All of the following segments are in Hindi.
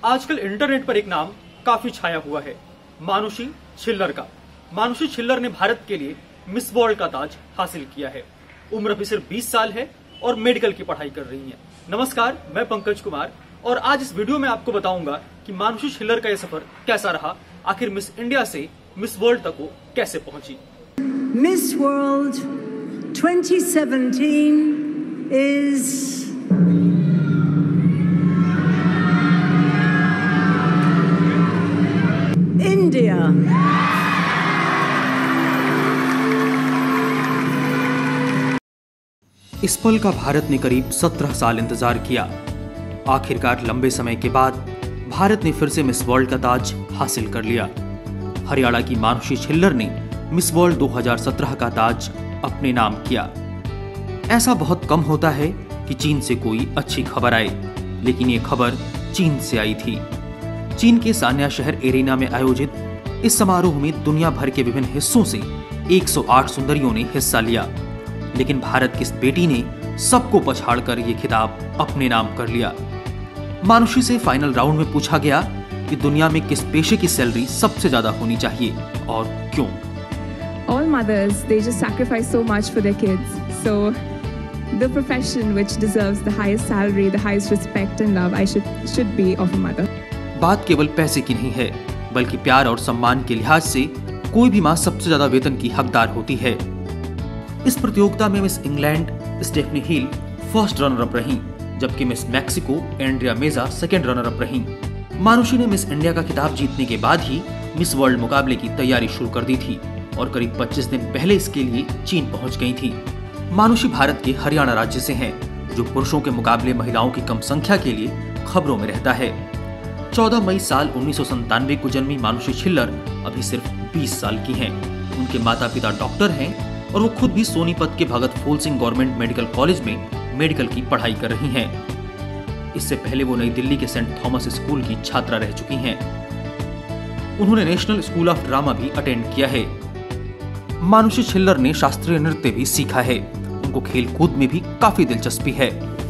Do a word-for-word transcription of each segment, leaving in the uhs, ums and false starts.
आजकल इंटरनेट पर एक नाम काफी छाया हुआ है, मानुषी छिल्लर का। मानुषी छिल्लर ने भारत के लिए मिस वर्ल्ड का ताज हासिल किया है। उम्र अभी सिर्फ बीस साल है और मेडिकल की पढ़ाई कर रही हैं। नमस्कार, मैं पंकज कुमार और आज इस वीडियो में आपको बताऊंगा कि मानुषी छिल्लर का यह सफर कैसा रहा, आखिर मिस इंडिया से मिस वर्ल्ड तक वो कैसे पहुंची। Miss world twenty seventeen is India. इस पल का भारत ने करीब सत्रह साल इंतजार किया। आखिरकार लंबे समय के बाद भारत ने फिर से मिस वर्ल्ड का ताज हासिल कर लिया। हरियाणा की मानुषी छिल्लर ने मिस वर्ल्ड दो हज़ार सत्रह का ताज अपने नाम किया। ऐसा बहुत कम होता है कि चीन से कोई अच्छी खबर आए, लेकिन ये खबर चीन से आई थी। चीन के सान्या शहर एरेना में आयोजित इस समारोह में दुनिया भर के विभिन्न हिस्सों से एक सौ आठ सुंदरियों ने हिस्सा लिया, लेकिन भारत की इस बेटी ने सबको पछाड़कर ये खिताब अपने नाम कर लिया। मानुषी से फाइनल राउंड में पूछा गया कि दुनिया में किस पेशे की सैलरी सबसे ज्यादा होनी चाहिए और क्यों। All mothers, they just sacrifice so much for their kids. So the profession which deserves the highest salary, the highest respect and love, I should should be of a mother. बात केवल पैसे की नहीं है, बल्कि प्यार और सम्मान के लिहाज से कोई भी माँ सबसे ज्यादा वेतन की हकदार होती है। इस प्रतियोगिता में miss England Stephanie Hill first runner up रही, जबकि miss Mexico Andrea Meza second runner up रही। मानुषी ने मिस इंडिया का खिताब जीतने के बाद ही मिस वर्ल्ड मुकाबले की तैयारी शुरू कर दी थी और करीब पच्चीस दिन पहले इसके लिए चीन पहुंच गई थी। मानुषी भारत के हरियाणा राज्य से हैं, जो पुरुषों के मुकाबले महिलाओं की कम संख्या के लिए खबरों में रहता है। चौदह मई साल उन्नीस सौ संतानवे को जन्मी मानुषी छिल्लर अभी सिर्फ बीस साल की हैं। उनके माता पिता डॉक्टर हैं और वो खुद भी सोनीपत के Bhagat Phool Singh government medical college में मेडिकल की पढ़ाई कर रही हैं। इससे पहले वो नई दिल्ली के सेंट थॉमस स्कूल की छात्रा रह चुकी हैं। उन्होंने नेशनल स्कूल ऑफ ड्रामा भी अटेंड किया है। मानुषी छिल्लर ने शास्त्रीय नृत्य भी सीखा है। उनको खेल कूद में भी काफी दिलचस्पी है।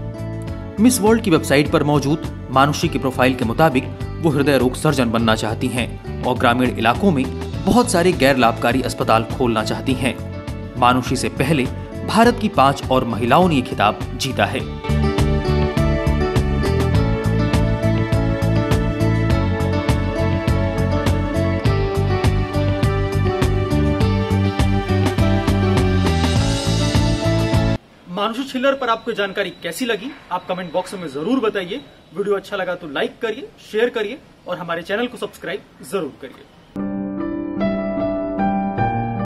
मिस वर्ल्ड की वेबसाइट पर मौजूद मानुषी के प्रोफाइल के मुताबिक वो हृदय रोग सर्जन बनना चाहती हैं और ग्रामीण इलाकों में बहुत सारे गैर लाभकारी अस्पताल खोलना चाहती हैं। मानुषी से पहले भारत की पांच और महिलाओं ने ये खिताब जीता है। मानुषी छिल्लर पर आपको जानकारी कैसी लगी, आप कमेंट बॉक्स में जरूर बताइए। वीडियो अच्छा लगा तो लाइक करिए, शेयर करिए और हमारे चैनल को सब्सक्राइब जरूर करिए।